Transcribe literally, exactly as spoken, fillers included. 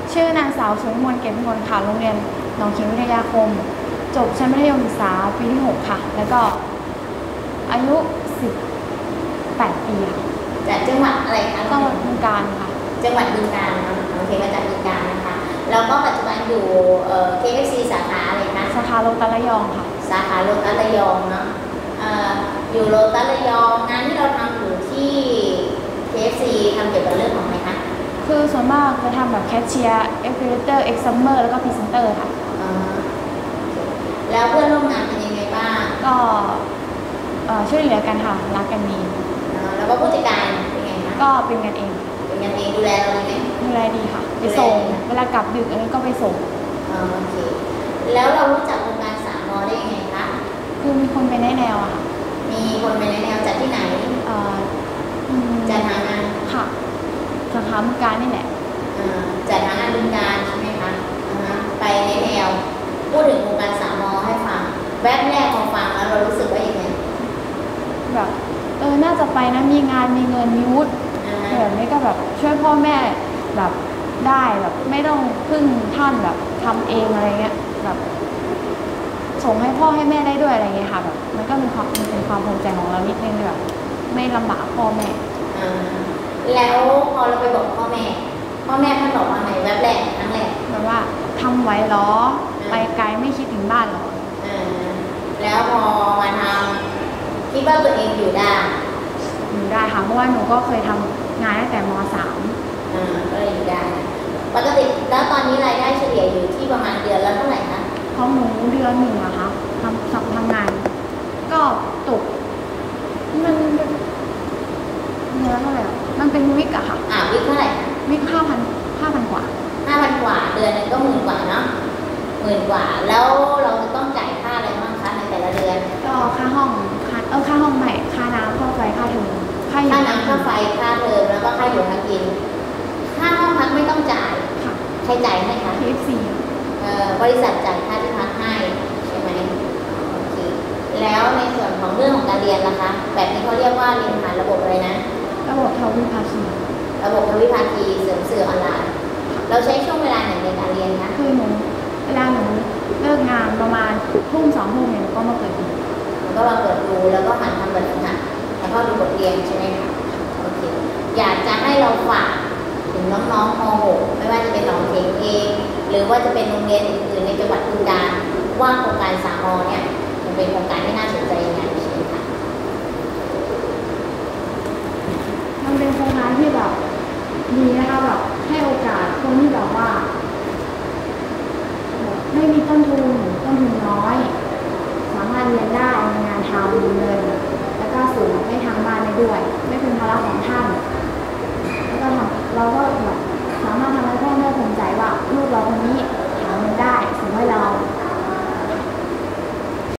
ชื่อนางสาวสุวิมลเกตพิมลค่ะโรงเรียนหนองขิงวิทยาคมจบชั้นมัธยมศึกษาปีที่หกค่ะแล้วก็อายุสิบแปดปีค่ะจากจังหวัดอะไรคะจังหวัดบึงกาฬค่ะจังหวัดบึงกาฬเนาะโอเคมาจากบึงกาฬนะคะแล้วก็ปัจจุบันอยู่เอ่อ เค เอฟ ซี สาขาอะไรคะสาขาโลตัสระยองค่ะสาขาโลตัสระยองเนาะเอ่ออยู่โลตัสระยองงานที่เราทำอยู่ที่ เค เอฟ ซี ทำเกี่ยวกับเรื่องของอะไรคะคือส่วนมากจะทำแบบแคชเชียร์เอ็กซ์เพรสเตอร์เอ็กซ์ซัมเมอร์แล้วก็พรีเซนเตอร์ค่ะแล้วเพื่อนร่วมงานเป็นยังไงบ้างก็ช่วยเหลือกันค่ะรักกันดีแล้วก็ผู้จัดการเป็นไงคะก็เป็นกันเองเป็นกันเองดูแลเราไหมดูแลดีค่ะไปส่งเวลากลับดึกอะไรก็ไปส่งโอเคแล้วเรารู้จักโครงการสามมอได้ยังไงคะคือมีคนไปแนะแนวอะค่ะมีคนไปแนะแนวจากที่ไหนจัดหางานค่ะสาขาบึงกาฬนี่แหละจัดหางานบึงกาฬใช่ไหมคะไปแนะแนวพูดถึงโครงการสามมอให้ฟังแวบแรกพอฟังแล้วเรารู้สึกว่าอย่างไรแบบเออน่าจะไปนะมีงานมีเงินมีวุฒิแบบนี้ก็แบบช่วยพ่อแม่แบบได้แบบไม่ต้องพึ่งท่านแบบทำเองอะไรเงี้ยแบบส่งให้พ่อให้แม่ได้ด้วยอะไรเงี้ยค่ะแบบมันก็มีความมันเป็นความภูมิใจของเรานิดนึงแบบไม่ลำบากพ่อแม่แล้วพอเราไปบอกพ่อแม่พ่อแม่ท่านบอกว่าไงแวบแรกครั้งแรกแบบว่าทำไว้หรอไปไกลไม่คิดถึงบ้านหรอแล้วพอมาทำคิดว่าตัวเองอยู่ได้อยู่ได้ค่ะเพราะว่าหนูก็เคยทำงานตั้งแต่ม.สามอ่าก็เลยอยู่ได้ปกติแล้วตอนนี้รายได้เฉลี่ยอยู่ที่ประมาณเดือนละเท่าไหร่คะของหนูเดือนหนึ่งอะคะทำทำงานก็ตกมันเดือนเท่าไหร่มันเป็นวิกอะค่ะอ่าวิกเท่าไหร่วิกห้าพันห้าพันกว่าห้าพันกว่าเดือนนึงก็หมื่นกว่าเนาะหมื่นกว่าแล้วเราจะต้องจ่ายค่าอะไรบ้างคะในแต่ละเดือนก็ค่าห้องค่าเออค่าห้องใหม่ค่าน้ำค่าไฟค่าเทอมค่าน้ำค่าไฟค่าเทอมแล้วก็ค่าอยู่ค่ากินค่าห้องพักไม่ต้องจ่ายค่ะใครจ่ายให้คะที เอฟ ซีเอ่อบริษัทจ่ายค่าที่พักให้ใช่ไหมโอเคแล้วในส่วนของเรื่องของการเรียนล่ะคะแบบนี้เขาเรียกว่าเรียนผ่านระบบอะไรนะระบบทวิภาคีระบบทวิภาคีเสริมสื่อออนไลน์เราใช้ช่วงเวลาไหนในการเรียนคะคือหนูเวลาหนูเลิกงานประมาณทุ่มสองทุ่มเนี่ยก็มาเปิดดูก็มาเปิดดูแล้วก็หันทำแบบฝึกหัดแล้วก็ดูบทเรียนใช่ไหมคะโอเคอยากจะให้เราฝากถึงน้องๆม .หก ไม่ว่าจะเป็นหนองเข็งเองหรือว่าจะเป็นโรงเรียนอื่นๆในจังหวัดบึงกาฬว่าโครงการสามม.เนี่ยมันเป็นโครงการที่น่าสนใจยังไงใช่ไหมคะมันเป็นโครงการที่แบบดีนะคะแบบให้โอกาสคนที่แบบว่าไม่มีต้นทุนต้นทุนน้อยสามารถเรียนได้มีงานทำมีเงินแล้วก็ส่งให้ทางบ้านได้ด้วยไม่เป็นภาระของท่านแล้วก็ทำเราก็แบบ